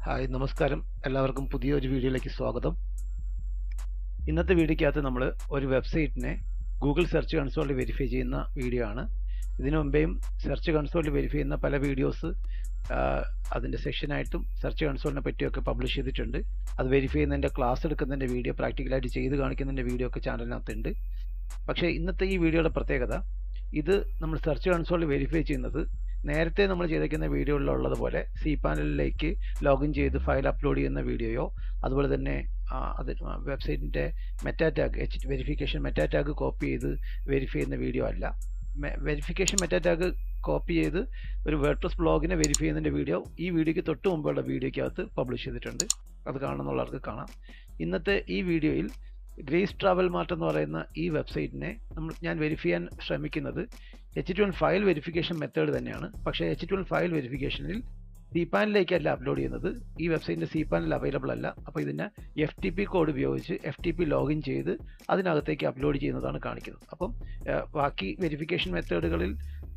Hi നമസ്കാരം എല്ലാവർക്കും പുതിയൊരു വീഡിയോയിലേക്ക് സ്വാഗതം. ഇന്നത്തെ വീഡിയോയ്ക്കകത്ത് നമ്മൾ ഒരു വെബ്സൈറ്റിനെ ഗൂഗിൾ സെർച്ച് കൺസോളിൽ വെരിഫൈ ചെയ്യുന്ന വീഡിയോ ആണ്. ഇതിനു മുമ്പേയും സെർച്ച് കൺസോളിൽ വെരിഫൈ ചെയ്യുന്ന പല വീഡിയോസ് അതിൻ്റെ സെക്ഷനായിട്ടും സെർച്ച് കൺസോളിനെ പറ്റിയൊക്കെ പബ്ലിഷ് ചെയ്തിട്ടുണ്ട്. അത് വെരിഫൈ ചെയ്യുന്നതിൻ്റെ ക്ലാസ് എടുക്കുന്നതിൻ്റെ വീഡിയോ, പ്രാക്ടിക്കലായിട്ട് ചെയ്ത് കാണിക്കുന്നതിൻ്റെ വീഡിയോ ഒക്കെ ചാനലിനകത്തുണ്ട്. പക്ഷേ ഇന്നത്തെ ഈ വീഡിയോയുടെ പ്രത്യേകത, ഇത് നമ്മൾ സെർച്ച് കൺസോളിൽ വെരിഫൈ ചെയ്യുന്നത് നേരത്തെ നമ്മൾ ചെയ്തിരിക്കുന്ന വീഡിയോയിലുള്ളതുപോലെ സി പാനലിലേക്ക് ലോഗിൻ ചെയ്ത് ഫയൽ അപ്ലോഡ് ചെയ്യുന്ന വീഡിയോയോ, അതുപോലെ തന്നെ അത് വെബ്സൈറ്റിൻ്റെ meta tag verification meta tag copy ചെയ്ത് വെരിഫൈ ചെയ്യുന്ന വീഡിയോ അല്ല. വെരിഫിക്കേഷൻ മെറ്റാ ടാഗ് കോപ്പി ചെയ്ത് ഒരു വേർഡ്പ്രസ് ബ്ലോഗിനെ വെരിഫൈ ചെയ്യുന്നതിൻ്റെ വീഡിയോ ഈ വീഡിയോയ്ക്ക് തൊട്ട് മുമ്പുള്ള വീഡിയോയ്ക്കകത്ത് പബ്ലിഷ് ചെയ്തിട്ടുണ്ട്. അത് കാണുന്നുള്ളവർക്ക് കാണാം. ഇന്നത്തെ ഈ വീഡിയോയിൽ ഗ്രേസ് ട്രാവൽ മാർട്ട് എന്ന് പറയുന്ന ഈ വെബ്സൈറ്റിനെ ഞാൻ വെരിഫൈ ചെയ്യാൻ ശ്രമിക്കുന്നത് HTML ഫയൽ വെരിഫിക്കേഷൻ മെത്തേഡ് തന്നെയാണ്. പക്ഷേ HTML ഫയൽ വെരിഫിക്കേഷനിൽ സി പാനലിലേക്കല്ല അപ്ലോഡ് ചെയ്യുന്നത്. ഈ വെബ്സൈറ്റിൻ്റെ സി പാനൽ അവൈലബിൾ അല്ല. അപ്പോൾ ഇതിനെ FTP കോഡ് ഉപയോഗിച്ച് FTP ലോഗിൻ ചെയ്ത് അതിനകത്തേക്ക് അപ്ലോഡ് ചെയ്യുന്നതാണ് കാണിക്കുന്നത്. അപ്പം ബാക്കി വെരിഫിക്കേഷൻ മെത്തേഡുകളിൽ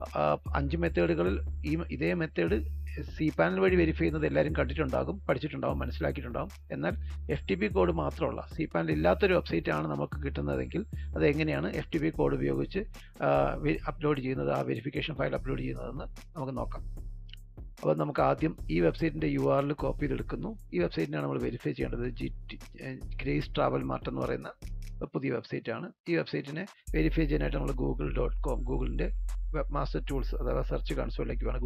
5 മെത്തേഡുകളിൽ ഇതേ മെത്തേഡ് സി പാനൽ വഴി വെരിഫൈ ചെയ്യുന്നത് എല്ലാവരും കണ്ടിട്ടുണ്ടാകും, പഠിച്ചിട്ടുണ്ടാകും, മനസ്സിലാക്കിയിട്ടുണ്ടാകും. എന്നാൽ FTP കോഡ് മാത്രമുള്ള സി പാനൽ ഇല്ലാത്തൊരു വെബ്സൈറ്റ് ആണ് നമുക്ക് കിട്ടുന്നതെങ്കിൽ അത് എങ്ങനെയാണ് FTP കോഡ് ഉപയോഗിച്ച് അപ്ലോഡ് ചെയ്യുന്നത്, ആ വെരിഫിക്കേഷൻ ഫയൽ അപ്ലോഡ് ചെയ്യുന്നതെന്ന് നമുക്ക് നോക്കാം. അപ്പോൾ നമുക്ക് ആദ്യം ഈ വെബ്സൈറ്റിൻ്റെ URL കോപ്പി ചെയ്തെടുക്കുന്നു. ഈ വെബ്സൈറ്റിനാണ് നമ്മൾ വെരിഫൈ ചെയ്യേണ്ടത്. ഗ്രേസ് ട്രാവൽ മാർട്ട് എന്ന് പറയുന്ന പുതിയ വെബ്സൈറ്റാണ്. ഈ വെബ്സൈറ്റിനെ വെരിഫൈ ചെയ്യാനായിട്ട് നമ്മൾ google.com, ഗൂഗിളിൻ്റെ വെബ് മാസ്റ്റർ ടൂൾസ് അഥവാ സെർച്ച് കൺസോളിലേക്ക് വേണം.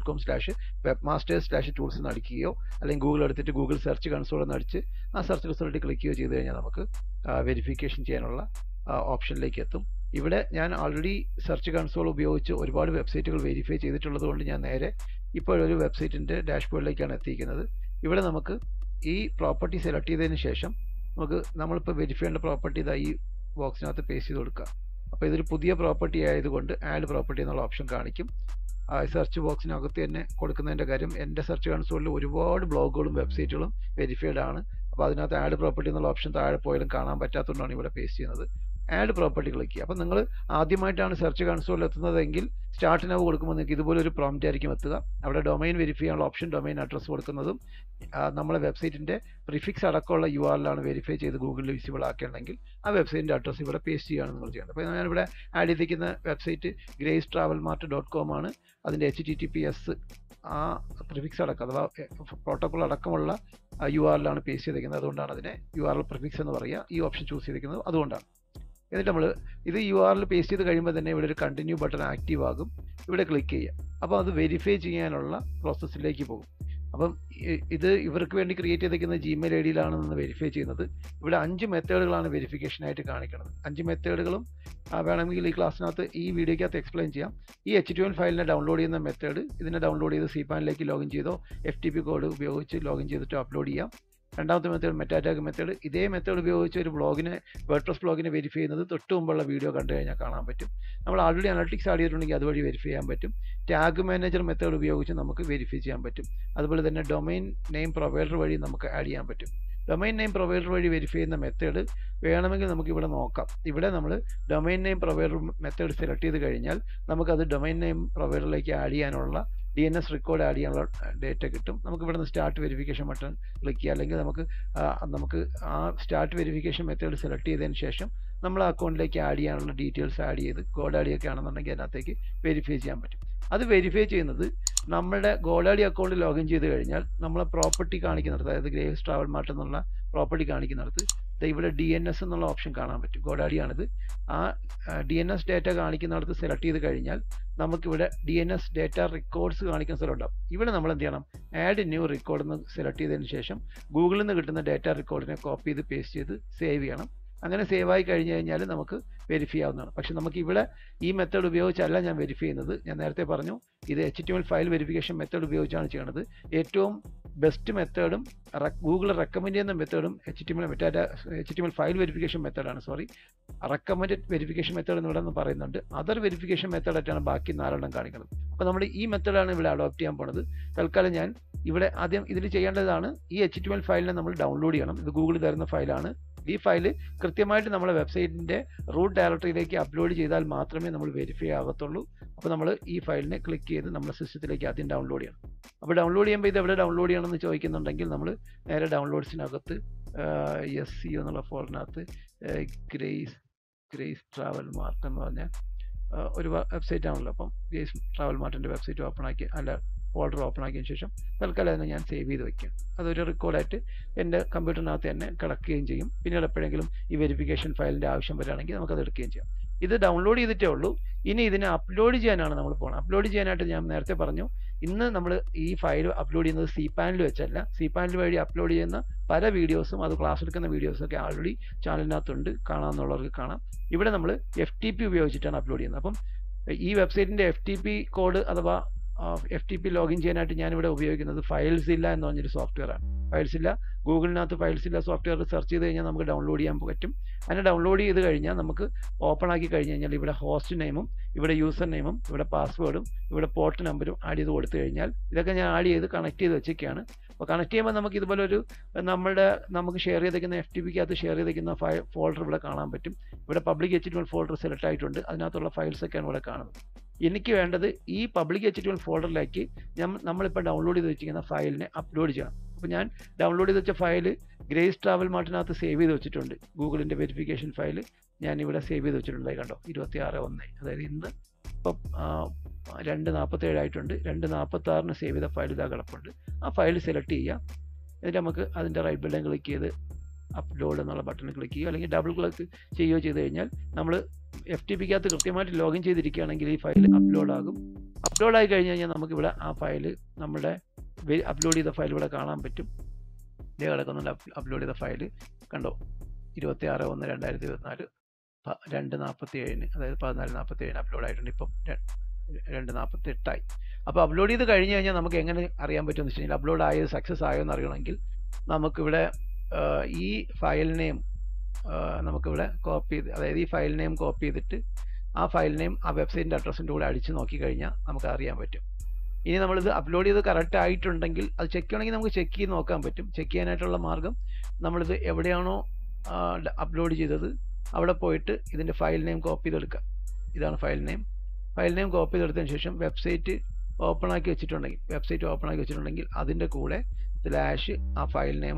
google.com/webmaster/tools എന്ന് അടിക്കുകയോ അല്ലെങ്കിൽ ഗൂഗിൾ എടുത്തിട്ട് ഗൂഗിൾ സെർച്ച് കൺസോൾ എന്ന് അടിച്ച് ആ സെർച്ച് റിസൾട്ട് ക്ലിക്ക് ചെയ്യുകയോ ചെയ്ത് കഴിഞ്ഞാൽ നമുക്ക് വെരിഫിക്കേഷൻ ചെയ്യാനുള്ള ഓപ്ഷനിലേക്ക് എത്തും. ഇവിടെ ഞാൻ ഓൾറെഡി സെർച്ച് കൺസോൾ ഉപയോഗിച്ച് ഒരുപാട് വെബ്സൈറ്റുകൾ വെരിഫൈ ചെയ്തിട്ടുള്ളത് കൊണ്ട് ഞാൻ നേരെ ഇപ്പോഴൊരു വെബ്സൈറ്റിൻ്റെ ഡാഷ്ബോർഡിലേക്കാണ് എത്തിയിരിക്കുന്നത്. ഇവിടെ നമുക്ക് ഈ പ്രോപ്പർട്ടി സെലക്ട് ചെയ്തതിന് ശേഷം നമ്മളിപ്പോൾ വെരിഫൈ ചെയ്യേണ്ട പ്രോപ്പർട്ടി ഇതാ ഈ ബോക്സിനകത്ത് പേസ്റ്റ് ചെയ്ത് കൊടുക്കുക. അപ്പോൾ ഇതൊരു പുതിയ പ്രോപ്പർട്ടി ആയതുകൊണ്ട് ആഡ് പ്രോപ്പർട്ടി എന്നുള്ള ഓപ്ഷൻ കാണിക്കും. സെർച്ച് ബോക്സിനകത്ത് തന്നെ കൊടുക്കുന്നതിൻ്റെ കാര്യം, എൻ്റെ സെർച്ച് കൺസോളിൽ ഒരുപാട് ബ്ലോഗുകളും വെബ്സൈറ്റുകളും വെരിഫൈഡ് ആണ്. അപ്പോൾ അതിനകത്ത് ആഡ് പ്രോപ്പർട്ടി എന്നുള്ള ഓപ്ഷൻ താഴെ പോയാലും കാണാൻ പറ്റാത്തതുകൊണ്ടാണ് ഇവിടെ പേസ്റ്റ് ചെയ്യുന്നത്. ആഡ് പ്രോപ്പർട്ടി ക്ലിക്ക് ചെയ്യുക. അപ്പോൾ നിങ്ങൾ ആദ്യമായിട്ടാണ് സെർച്ച് കൺസോളിൽ എത്തുന്നതെങ്കിൽ സ്റ്റാർട്ട് നൗ കൊടുക്കുമ്പോൾ നിങ്ങൾക്ക് ഇതുപോലെ ഒരു പ്രോംപ്റ്റ് ആയിരിക്കും എത്തുക. അവിടെ ഡൊമൈൻ വെരിഫൈ ചെയ്യാനുള്ള ഓപ്ഷൻ, ഡൊമൈൻ അഡ്രസ്സ് കൊടുക്കുന്നതും നമ്മളെ വെബ്സൈറ്റിൻ്റെ പ്രിഫിക്സ് അടക്കമുള്ള URL ആണ് വെരിഫൈ ചെയ്ത് ഗൂഗിളിൽ വിസിബിൾ ആക്കുകയാണെങ്കിൽ ആ വെബ്സൈറ്റിൻ്റെ അഡ്രസ്സ് ഇവിടെ പേസ്റ്റ് ചെയ്യുകയാണ് നിങ്ങൾ ചെയ്യേണ്ടത്. അപ്പോൾ ഞാനിവിടെ ആഡ് ചെയ്തിരിക്കുന്ന വെബ്സൈറ്റ് gracetravelmart.com ആണ്. അതിൻ്റെ HTTPS ആ പ്രിഫിക്സ് അടക്കം അഥവാ പ്രോട്ടോക്കോൾ അടക്കമുള്ള URL ആണ് പേസ്റ്റ് ചെയ്തിരിക്കുന്നത്. അതുകൊണ്ടാണ് അതിനെ URL പ്രിഫിക്സ് എന്ന് പറയുക. ഈ ഓപ്ഷൻ ചൂസ് ചെയ്തിരിക്കുന്നത് അതുകൊണ്ടാണ്. എന്നിട്ട് നമ്മൾ ഇത് URL പേസ്റ്റ് ചെയ്ത് കഴിയുമ്പോൾ തന്നെ ഇവിടെ ഒരു കണ്ടിന്യൂ ബട്ടൺ ആക്റ്റീവ് ആകും. ഇവിടെ ക്ലിക്ക് ചെയ്യുക. അപ്പോൾ അത് വെരിഫൈ ചെയ്യാനുള്ള പ്രോസസ്സിലേക്ക് പോകും. അപ്പം ഇത് ഇവർക്ക് വേണ്ടി ക്രിയേറ്റ് ചെയ്തിരിക്കുന്ന Gmail ID-യിലാണ് നിന്ന് വെരിഫൈ ചെയ്യുന്നത്. ഇവിടെ 5 മെത്തേഡുകളാണ് വെരിഫിക്കേഷനായിട്ട് കാണിക്കുന്നത്. 5 മെത്തേഡുകളും വേണമെങ്കിൽ ഈ ക്ലാസ്സിനകത്ത് ഈ വീഡിയോയ്ക്കകത്ത് എക്സ്പ്ലെയിൻ ചെയ്യാം. ഈ HTML ഫയലിനെ ഡൗൺലോഡ് ചെയ്യുന്ന മെത്തേഡ്, ഇതിനെ ഡൗൺലോഡ് ചെയ്ത് സി പാനിലേക്ക് ലോഗിൻ ചെയ്തോ FTP കോഡ് ഉപയോഗിച്ച് ലോഗിൻ ചെയ്തിട്ട് അപ്ലോഡ് ചെയ്യാം. രണ്ടാമത്തെ മെത്തേഡ് മെറ്റാ ടാഗ് മെത്തേഡ്. ഇതേ മെത്തേഡ് ഉപയോഗിച്ച് ഒരു വേർഡ്പ്രസ് ബ്ലോഗിനെ വെരിഫൈ ചെയ്യുന്നത് തൊട്ട് മുമ്പുള്ള വീഡിയോ കണ്ടു കഴിഞ്ഞാൽ കാണാൻ പറ്റും. നമ്മൾ ആൾറെഡി അനലിറ്റിക്സ് ആഡ് ചെയ്തിട്ടുണ്ടെങ്കിൽ അതുവഴി വെരിഫൈ ചെയ്യാൻ പറ്റും. ടാഗ് മാനേജർ മെത്തേഡ് ഉപയോഗിച്ച് നമുക്ക് വെരിഫൈ ചെയ്യാൻ പറ്റും. അതുപോലെ തന്നെ ഡൊമൈൻ നെയിം പ്രൊവൈഡർ വഴി നമുക്ക് ആഡ് ചെയ്യാൻ പറ്റും. ഡൊമൈൻ നെയിം പ്രൊവൈഡർ വഴി വെരിഫൈ ചെയ്യുന്ന മെത്തേഡ് വേണമെങ്കിൽ നമുക്കിവിടെ നോക്കാം. ഇവിടെ നമ്മൾ domain name provider method select ചെയ്ത് കഴിഞ്ഞാൽ നമുക്കത് ഡൊമൈൻ നെയിം പ്രൊവൈഡറിലേക്ക് ആഡ് ചെയ്യാനുള്ള DNS റെക്കോർഡ് ആഡ് ചെയ്യാനുള്ള ഡേറ്റ കിട്ടും. നമുക്ക് ഇവിടെ നിന്ന് സ്റ്റാർട്ട് വെരിഫിക്കേഷൻ ബട്ടൺ ക്ലിക്ക് ചെയ്യുക. അല്ലെങ്കിൽ നമുക്ക് ആ സ്റ്റാർട്ട് വെരിഫിക്കേഷൻ മെത്തേഡ് സെലക്ട് ചെയ്തതിന് ശേഷം നമ്മൾ അക്കൗണ്ടിലേക്ക് ആഡ് ചെയ്യാനുള്ള ഡീറ്റെയിൽസ് ആഡ് ചെയ്ത് ഗോഡാഡി ആണെന്നുണ്ടെങ്കിൽ അതിനകത്തേക്ക് വെരിഫൈ ചെയ്യാൻ പറ്റും. അത് വെരിഫൈ ചെയ്യുന്നത് നമ്മുടെ ഗോഡാഡി അക്കൗണ്ട് ലോഗിൻ ചെയ്ത് കഴിഞ്ഞാൽ നമ്മളെ പ്രോപ്പർട്ടി കാണിക്കുന്നിടത്ത്, അതായത് ഗ്രേസ് ട്രാവൽ മാർട്ട് എന്നുള്ള പ്രോപ്പർട്ടി കാണിക്കുന്നിടത്ത് ഇവിടെ DNS എന്നുള്ള ഓപ്ഷൻ കാണാൻ പറ്റും. ഗോഡാഡിയാണിത്. ആ DNS ഡേറ്റ കാണിക്കുന്നിടത്ത് സെലക്ട് ചെയ്ത് കഴിഞ്ഞാൽ നമുക്കിവിടെ DNS ഡേറ്റ റെക്കോർഡ്സ് കാണിക്കുന്ന സ്ഥലമുണ്ടാവും. ഇവിടെ നമ്മൾ എന്ത് ചെയ്യണം, ആഡ് ന്യൂ റെക്കോർഡ് എന്ന് സെലക്ട് ചെയ്തതിന് ശേഷം ഗൂഗിളിൽ നിന്ന് കിട്ടുന്ന ഡേറ്റ റെക്കോർഡിനെ കോപ്പി ചെയ്ത് പേസ്റ്റ് ചെയ്ത് സേവ് ചെയ്യണം. അങ്ങനെ സേവ് ആയി കഴിഞ്ഞ് കഴിഞ്ഞാൽ നമുക്ക് വെരിഫൈ ആവുന്നതാണ്. പക്ഷെ നമുക്ക് ഇവിടെ ഈ മെത്തേഡ് ഉപയോഗിച്ചല്ല ഞാൻ വെരിഫൈ ചെയ്യുന്നത്. ഞാൻ നേരത്തെ പറഞ്ഞു ഇത് HTML ഫയൽ വെരിഫിക്കേഷൻ മെത്തേഡ് ഉപയോഗിച്ചാണ് ചെയ്യുന്നത്. ഏറ്റവും ബെസ്റ്റ് മെത്തേഡും ഗൂഗിൾ റെക്കമെൻഡ് ചെയ്യുന്ന മെത്തേഡും HTML ഫയൽ വെരിഫിക്കേഷൻ മെത്തേഡാണ്. റെക്കമെൻഡഡ് വെരിഫിക്കേഷൻ മെത്തേഡ് എന്ന് ഇവിടെ നിന്ന് പറയുന്നുണ്ട്. അതർ വെരിഫിക്കേഷൻ മെത്തേഡായിട്ടാണ് ബാക്കി 4 കാണിക്കുന്നത്. അപ്പോൾ നമ്മൾ ഈ മെത്തേഡാണ് ഇവിടെ അഡോപ്റ്റ് ചെയ്യാൻ പോണത്. തൽക്കാലം ഞാൻ ഇവിടെ ആദ്യം ഇതിൽ ചെയ്യേണ്ടതാണ് ഈ HTML ഫയലിനെ നമ്മൾ ഡൗൺലോഡ് ചെയ്യണം. ഇത് ഗൂഗിൾ തരുന്ന ഫയലാണ്. ഈ ഫയൽ കൃത്യമായിട്ട് നമ്മളെ വെബ്സൈറ്റിൻ്റെ റൂട്ട് ഡയറക്ടറിയിലേക്ക് അപ്ലോഡ് ചെയ്താൽ മാത്രമേ നമ്മൾ വെരിഫൈ ആകത്തുള്ളൂ. അപ്പോൾ നമ്മൾ ഈ ഫയലിനെ ക്ലിക്ക് ചെയ്ത് നമ്മുടെ സിസ്റ്റത്തിലേക്ക് ആദ്യം ഡൗൺലോഡ് ചെയ്യണം. അപ്പോൾ ഡൗൺലോഡ് ചെയ്യുമ്പോൾ ഇത് എവിടെ ഡൗൺലോഡ് ചെയ്യണമെന്ന് ചോദിക്കുന്നുണ്ടെങ്കിൽ നമ്മൾ നേരെ ഡൗൺലോഡ്സിനകത്ത് SEO എന്നുള്ള ഫോൾഡറിനകത്ത് ഗ്രേസ് ട്രാവൽ മാർട്ട് എന്ന് പറഞ്ഞ ഒരു വെബ്സൈറ്റ് ആണല്ലോ. അപ്പം ഗ്രേസ് ട്രാവൽ മാർട്ടിൻ്റെ വെബ്സൈറ്റ് ഓപ്പൺ ആക്കി ഫോൾഡർ ഓപ്പൺ ആക്കിയതിന് ശേഷം തൽക്കാലം അതിനെ ഞാൻ സേവ് ചെയ്ത് വയ്ക്കാം. അതൊരു റെക്കോർഡായിട്ട് എൻ്റെ കമ്പ്യൂട്ടറിനകത്ത് തന്നെ കിടക്കുകയും ചെയ്യും. പിന്നീട് എപ്പോഴെങ്കിലും ഈ വെരിഫിക്കേഷൻ ഫയലിൻ്റെ ആവശ്യം വരികയാണെങ്കിൽ നമുക്കത് എടുക്കുകയും ചെയ്യാം. ഇത് ഡൗൺലോഡ് ചെയ്തിട്ടേ ഉള്ളൂ. ഇനി ഇതിനെ അപ്ലോഡ് ചെയ്യാനാണ് നമ്മൾ പോകുന്നത്. അപ്ലോഡ് ചെയ്യാനായിട്ട് ഞാൻ നേരത്തെ പറഞ്ഞു, ഇന്ന് നമ്മൾ ഈ ഫയൽ അപ്ലോഡ് ചെയ്യുന്നത് cPanel വെച്ചല്ല. cPanel വഴി അപ്ലോഡ് ചെയ്യുന്ന പല വീഡിയോസും, അത് ക്ലാസ് എടുക്കുന്ന വീഡിയോസൊക്കെ ആൾറെഡി ചാനലിനകത്തുണ്ട്, കാണാമെന്നുള്ളവർക്ക് കാണാം. ഇവിടെ നമ്മൾ FTP ഉപയോഗിച്ചിട്ടാണ് അപ്ലോഡ് ചെയ്യുന്നത്. അപ്പം ഈ വെബ്സൈറ്റിൻ്റെ FTP കോഡ് അഥവാ FTP ലോഗിൻ ചെയ്യാനായിട്ട് ഞാനിവിടെ ഉപയോഗിക്കുന്നത് ഫയൽസില്ല എന്ന് പറഞ്ഞൊരു സോഫ്റ്റ്വെയർ ആണ്. ഫയൽസില്ല, ഗൂഗിളിനകത്ത് ഫയൽസില്ല സോഫ്റ്റ്വെയർ സെർച്ച് ചെയ്ത് കഴിഞ്ഞാൽ നമുക്ക് ഡൗൺലോഡ് ചെയ്യാൻ പറ്റും. അങ്ങനെ ഡൗൺലോഡ് ചെയ്ത് കഴിഞ്ഞാൽ നമുക്ക് ഓപ്പൺ ആക്കി കഴിഞ്ഞ് കഴിഞ്ഞാൽ ഇവിടെ ഹോസ്റ്റ് നെയിമും ഇവിടെ യൂസർ നെയിമും ഇവിടെ പാസ്വേഡും ഇവിടെ പോർട്ട് നമ്പറും ആഡ് ചെയ്ത് കൊടുത്തു കഴിഞ്ഞാൽ, ഇതൊക്കെ ഞാൻ ആഡ് ചെയ്ത് കണക്ട് ചെയ്ത് വെച്ചൊക്കെയാണ്. അപ്പോൾ കണക്ട് ചെയ്യുമ്പോൾ നമുക്ക് ഇതുപോലൊരു നമുക്ക് ഷെയർ ചെയ്തേക്കുന്ന FTPക്കകത്ത് ഷെയർ ചെയ്തേക്കുന്ന ഫോൾഡർ ഇവിടെ കാണാൻ പറ്റും. ഇവിടെ പബ്ലിക് HTML ഫോൾഡർ സെലക്ട് ആയിട്ടുണ്ട്. അതിനകത്തുള്ള ഫയൽസൊക്കെയാണ് ഇവിടെ കാണുന്നത്. എനിക്ക് വേണ്ടത് ഈ പബ്ലിക് HTML ഫോൾഡറിലേക്ക് നമ്മളിപ്പോൾ ഡൗൺലോഡ് ചെയ്ത് വെച്ചിരിക്കുന്ന ഫയലിനെ അപ്ലോഡ് ചെയ്യണം. അപ്പോൾ ഞാൻ ഡൗൺലോഡ് ചെയ്ത് വെച്ച ഫയൽ ഗ്രേസ് ട്രാവൽ മാർട്ടിനകത്ത് സേവ് ചെയ്ത് വെച്ചിട്ടുണ്ട്. ഗൂഗിളിൻ്റെ വെരിഫിക്കേഷൻ ഫയൽ ഞാനിവിടെ സേവ് ചെയ്ത് വെച്ചിട്ടുണ്ടായി, കണ്ടോ, 26/1. അതായത് ഇന്ന് ഇപ്പം 2:47 ആയിട്ടുണ്ട്. 2:46 സേവ് ചെയ്ത ഫയൽ ഇതാ കിടപ്പുണ്ട്. ആ ഫയൽ സെലക്ട് ചെയ്യുക. എന്നിട്ട് നമുക്ക് അതിൻ്റെ റൈറ്റ് ബട്ടൺ ക്ലിക്ക് ചെയ്ത് അപ്ലോഡ് എന്നുള്ള ബട്ടൺ ക്ലിക്ക് ചെയ്യുക, അല്ലെങ്കിൽ ഡബിൾ ക്ലിക്ക് ചെയ്യുകയോ ചെയ്ത് കഴിഞ്ഞാൽ നമ്മൾ FTPക്കകത്ത് കൃത്യമായിട്ട് ലോഗിൻ ചെയ്തിരിക്കുകയാണെങ്കിൽ ഈ ഫയൽ അപ്ലോഡ് ആകും. അപ്ലോഡ് ആയി കഴിഞ്ഞ് കഴിഞ്ഞാൽ നമുക്കിവിടെ ആ ഫയൽ, നമ്മുടെ അപ്ലോഡ് ചെയ്ത ഫയൽ ഇവിടെ കാണാൻ പറ്റും. ഇതേ കിടക്കുന്നുണ്ട് അപ്ലോഡ് ചെയ്ത ഫയൽ, കണ്ടോ, 26/1/2024 2:47, അതായത് 14:47 അപ്ലോഡ് ആയിട്ടുണ്ട്. ഇപ്പം 2:48 ആയി. അപ്പോൾ അപ്ലോഡ് ചെയ്ത് കഴിഞ്ഞ് കഴിഞ്ഞാൽ നമുക്ക് എങ്ങനെ അറിയാൻ പറ്റുമെന്ന് വെച്ച് കഴിഞ്ഞാൽ അപ്ലോഡ് ആയത് സക്സസ് ആയോ എന്ന് അറിയണമെങ്കിൽ നമുക്കിവിടെ ഈ ഫയൽ നെയിം നമുക്കിവിടെ കോപ്പി ചെയ്ത്, അതായത് ഈ ഫയൽ നെയിം കോപ്പി ചെയ്തിട്ട് ആ ഫയൽ നെയിം ആ വെബ്സൈറ്റിൻ്റെ അഡ്രസ്സിൻ്റെ കൂടെ അടിച്ച് നോക്കി കഴിഞ്ഞാൽ നമുക്ക് അറിയാൻ പറ്റും. ഇനി നമ്മളിത് അപ്ലോഡ് ചെയ്ത് കറക്റ്റ് ആയിട്ടുണ്ടെങ്കിൽ അത് ചെക്ക് ചെയ്യണമെങ്കിൽ നമുക്ക് ചെക്ക് ചെയ്ത് നോക്കാൻ പറ്റും. ചെക്ക് ചെയ്യാനായിട്ടുള്ള മാർഗം, നമ്മളിത് എവിടെയാണോ അപ്ലോഡ് ചെയ്തത് അവിടെ പോയിട്ട് ഇതിൻ്റെ ഫയൽ നെയിം കോപ്പി ചെയ്തെടുക്കുക. ഇതാണ് file name. File name copy ചെയ്തെടുത്തതിന് ശേഷം വെബ്സൈറ്റ് ഓപ്പൺ ആക്കി വെച്ചിട്ടുണ്ടെങ്കിൽ അതിൻ്റെ കൂടെ / ആ ഫയൽ നെയിം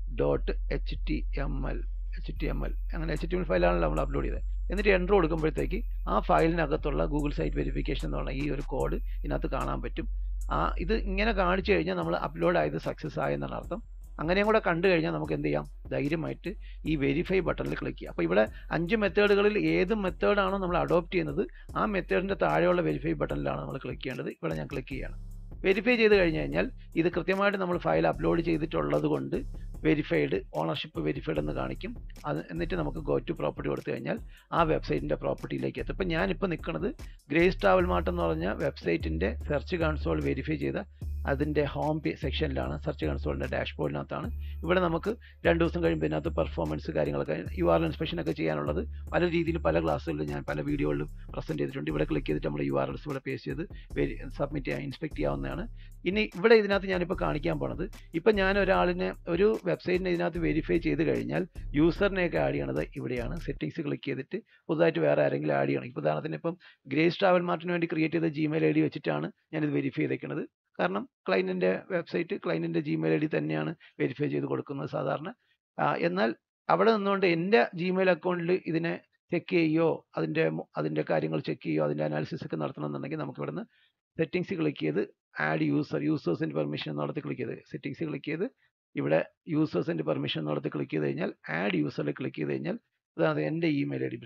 .html അങ്ങനെ HTML ഫയലാണല്ലോ നമ്മൾ അപ്ലോഡ് ചെയ്തത്. എന്നിട്ട് എൻ്റർ കൊടുക്കുമ്പോഴത്തേക്ക് ആ ഫയലിനകത്തുള്ള ഗൂഗിൾ സൈറ്റ് വെരിഫിക്കേഷൻ എന്ന് പറഞ്ഞ ഈ ഒരു കോഡ് ഇതിനകത്ത് കാണാൻ പറ്റും. ഇത് ഇങ്ങനെ കാണിച്ചു കഴിഞ്ഞാൽ നമ്മൾ അപ്ലോഡ് ആയത് സക്സസ് ആയെന്നാണ് അർത്ഥം. അങ്ങനെയും കൂടെ കണ്ടു കഴിഞ്ഞാൽ നമുക്ക് എന്ത് ചെയ്യാം, ധൈര്യമായിട്ട് ഈ വെരിഫൈ ബട്ടണിൽ ക്ലിക്ക് ചെയ്യാം. അപ്പോൾ ഇവിടെ 5 മെത്തേഡുകളിൽ ഏത് മെത്തേഡാണോ നമ്മൾ അഡോപ്റ്റ് ചെയ്യുന്നത് ആ മെത്തേഡിൻ്റെ താഴെയുള്ള വെരിഫൈ ബട്ടണിലാണ് നമ്മൾ ക്ലിക്ക് ചെയ്യേണ്ടത്. ഇവിടെ ഞാൻ ക്ലിക്ക് ചെയ്യണം. വെരിഫൈ ചെയ്ത് കഴിഞ്ഞ് കഴിഞ്ഞാൽ ഇത് കൃത്യമായിട്ട് നമ്മൾ ഫയൽ അപ്ലോഡ് ചെയ്തിട്ടുള്ളത് കൊണ്ട് വെരിഫൈഡ്, ഓണർഷിപ്പ് വെരിഫൈഡ് എന്ന് കാണിക്കും. എന്നിട്ട് നമുക്ക് ഗോ ടു പ്രോപ്പർട്ടി കൊടുത്തു കഴിഞ്ഞാൽ ആ വെബ്സൈറ്റിൻ്റെ പ്രോപ്പർട്ടിയിലേക്ക് എത്തും. ഇപ്പം ഞാനിപ്പോൾ നിൽക്കുന്നത് ഗ്രേസ് ട്രാവൽ മാർട്ട് എന്ന് പറഞ്ഞ വെബ്സൈറ്റിൻ്റെ സെർച്ച് കൺസോൾ വെരിഫൈ ചെയ്ത അതിൻ്റെ ഹോം സെക്ഷനിലാണ്. സെർച്ച് കൺസോളിൻ്റെ ഡാഷ്ബോർഡിനകത്താണ്. ഇവിടെ നമുക്ക് 2 ദിവസം കഴിയുമ്പോൾ ഇതിനകത്ത് പെർഫോമൻസ് കാര്യങ്ങളൊക്കെ URL ഇൻസ്പെക്ഷൻ ഒക്കെ ചെയ്യാനുള്ളത് പല രീതിയിൽ പല ക്ലാസ്സുകളിലും ഞാൻ പല വീഡിയോകളിലും പ്രസൻറ്റ് ചെയ്തിട്ടുണ്ട്. ഇവിടെ ക്ലിക്ക് ചെയ്തിട്ട് നമ്മൾ URLs ഇവിടെ പേസ്റ്റ് ചെയ്ത് സബ്മിറ്റ് ചെയ്യാൻ ഇൻസ്പെക്ട് ചെയ്യാവുന്നതാണ്. ഇനി ഇവിടെ ഇതിനകത്ത് ഞാനിപ്പോൾ കാണിക്കാൻ പോണത്, ഇപ്പം ഞാൻ ഒരു വെബ്സൈറ്റിനെ ഇതിനകത്ത് വെരിഫൈ ചെയ്ത് കഴിഞ്ഞാൽ യൂസറിനെയൊക്കെ ആഡ് ചെയ്യണത് ഇവിടെയാണ്. സെറ്റിങ്സ് ക്ലിക്ക് ചെയ്തിട്ട് പുതുതായിട്ട് വേറെ ആരെങ്കിലും ആഡ് ചെയ്യണം. ഇപ്പോൾ ഉദാഹരണത്തിന് ഇപ്പം ഗ്രേസ് ട്രാവൽ മാർട്ടിന് വേണ്ടി ക്രിയേറ്റ് ചെയ്ത Gmail ID വെച്ചിട്ടാണ് ഞാനിത് വെരിഫൈ ചെയ്തേക്കുന്നത്. കാരണം ക്ലയൻറ്റിൻ്റെ വെബ്സൈറ്റ് ക്ലയൻറ്റിൻ്റെ Gmail ID തന്നെയാണ് വെരിഫൈ ചെയ്ത് കൊടുക്കുന്നത് സാധാരണ. എന്നാൽ അവിടെ നിന്നുകൊണ്ട് എൻ്റെ Gmail അക്കൗണ്ടിൽ ഇതിനെ ചെക്ക് ചെയ്യുകയോ അതിൻ്റെ കാര്യങ്ങൾ ചെക്ക് ചെയ്യുകയോ അതിൻ്റെ അനാലിസിസ് ഒക്കെ നടത്തണമെന്നുണ്ടെങ്കിൽ നമുക്ക് ഇവിടുന്ന് സെറ്റിങ്സ് ക്ലിക്ക് ചെയ്ത് ആഡ് യൂസേഴ്സിൻ്റെ പെർമിഷൻ എന്നിടത്ത് ക്ലിക്ക് ചെയ്ത് സെറ്റിങ്സ് ക്ലിക്ക് ചെയ്ത് ഇവിടെ യൂസേഴ്സിൻ്റെ പെർമിഷൻ എന്നിടത്ത് ക്ലിക്ക് ചെയ്ത് കഴിഞ്ഞാൽ ആഡ് യൂസറിൽ ക്ലിക്ക് ചെയ്ത് കഴിഞ്ഞാൽ അതായത് എൻ്റെ ഇമെയിൽ ID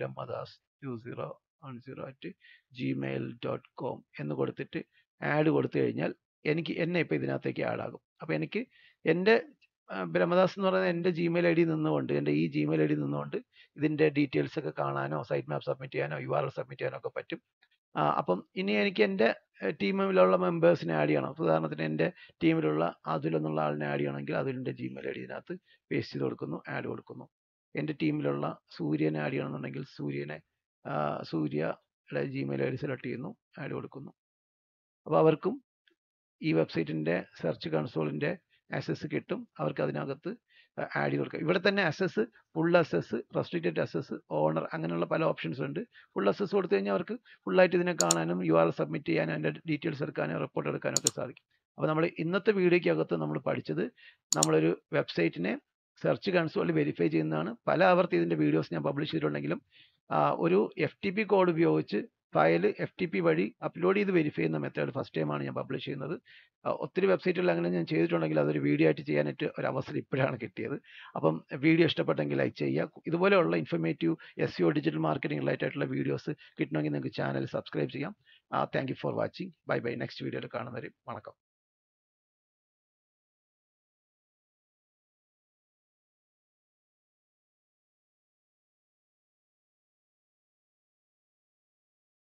brahmadas2010@gmail.com എന്ന് കൊടുത്തിട്ട് ആഡ് കൊടുത്തു കഴിഞ്ഞാൽ എന്നെ ഇപ്പോൾ ഇതിനകത്തേക്ക് ആഡ് ആകും. അപ്പോൾ എനിക്ക് എൻ്റെ ബ്രഹ്മദാസ് എന്ന് പറയുന്നത് എൻ്റെ Gmail ID നിന്നുകൊണ്ട്, എൻ്റെ ഈ Gmail ID നിന്നുകൊണ്ട് ഇതിൻ്റെ ഡീറ്റെയിൽസ് ഒക്കെ കാണാനോ സൈറ്റ് മാപ്പ് സബ്മിറ്റ് ചെയ്യാനോ URL സബ്മിറ്റ് ചെയ്യാനോ ഒക്കെ പറ്റും. അപ്പം ഇനി എനിക്ക് എൻ്റെ ടീമിലുള്ള മെമ്പേഴ്സിനെ ആഡ് ചെയ്യണം. ഉദാഹരണത്തിന് എൻ്റെ ടീമിലുള്ള അതുൽ എന്നുള്ള ആളിനെ ആഡ് ചെയ്യണമെങ്കിൽ അതുലിൻ്റെ Gmail ID ഇതിനകത്ത് പേസ്റ്റ് ചെയ്ത് കൊടുക്കുന്നു, ആഡ് കൊടുക്കുന്നു. എൻ്റെ ടീമിലുള്ള സൂര്യനെ ആഡ് ചെയ്യണമെന്നുണ്ടെങ്കിൽ സൂര്യയുടെ Gmail ID സെലക്ട് ചെയ്യുന്നു, ആഡ് കൊടുക്കുന്നു. അപ്പോൾ അവർക്കും ഈ വെബ്സൈറ്റിൻ്റെ സെർച്ച് കൺസോളിൻ്റെ ആക്സസ് കിട്ടും. അവർക്ക് അതിനകത്ത് ആഡ് ചെയ്ത് കൊടുക്കുക. ഇവിടെ തന്നെ access, full access, restricted access, owner അങ്ങനെയുള്ള പല ഓപ്ഷൻസ് ഉണ്ട്. ഫുൾ അസസ് കൊടുത്തു കഴിഞ്ഞാൽ അവർക്ക് ഫുള്ളായിട്ട് ഇതിനെ കാണാനും URL സബ്മിറ്റ് ചെയ്യാനും അതിൻ്റെ ഡീറ്റെയിൽസ് എടുക്കാനും റിപ്പോർട്ട് എടുക്കാനും ഒക്കെ സാധിക്കും. അപ്പോൾ നമ്മൾ ഇന്നത്തെ വീഡിയോയ്ക്കകത്ത് നമ്മൾ പഠിച്ചത് നമ്മളൊരു വെബ്സൈറ്റിനെ സെർച്ച് കൺസോളിൽ വെരിഫൈ ചെയ്യുന്നതാണ്. പല ആവർത്തി ഇതിൻ്റെ വീഡിയോസ് ഞാൻ പബ്ലിഷ് ചെയ്തിട്ടുണ്ടെങ്കിലും ഒരു FTP കോഡ് ഉപയോഗിച്ച് ഫയൽ FTP വഴി അപ്ലോഡ് ചെയ്ത് വെരിഫൈ ചെയ്യുന്ന മെത്തേഡ് ഫസ്റ്റ് ടൈമാണ് ഞാൻ പബ്ലിഷ് ചെയ്യുന്നത്. ഒത്തിരി വെബ്സൈറ്റുകളിൽ അങ്ങനെ ഞാൻ ചെയ്തിട്ടുണ്ടെങ്കിൽ അതൊരു വീഡിയോ ആയിട്ട് ചെയ്യാനായിട്ട് ഒരു അവസരം ഇപ്പോഴാണ് കിട്ടിയത്. അപ്പം വീഡിയോ ഇഷ്ടപ്പെട്ടെങ്കിൽ ലൈക്ക് ചെയ്യുക. ഇതുപോലെയുള്ള informative SEO digital marketing related videos കിട്ടണമെങ്കിൽ നിങ്ങൾക്ക് ചാനൽ സബ്സ്ക്രൈബ് ചെയ്യാം. Thank you for watching. Bye bye. Next വീഡിയോയിൽ കാണുന്നവരെ വണക്കം.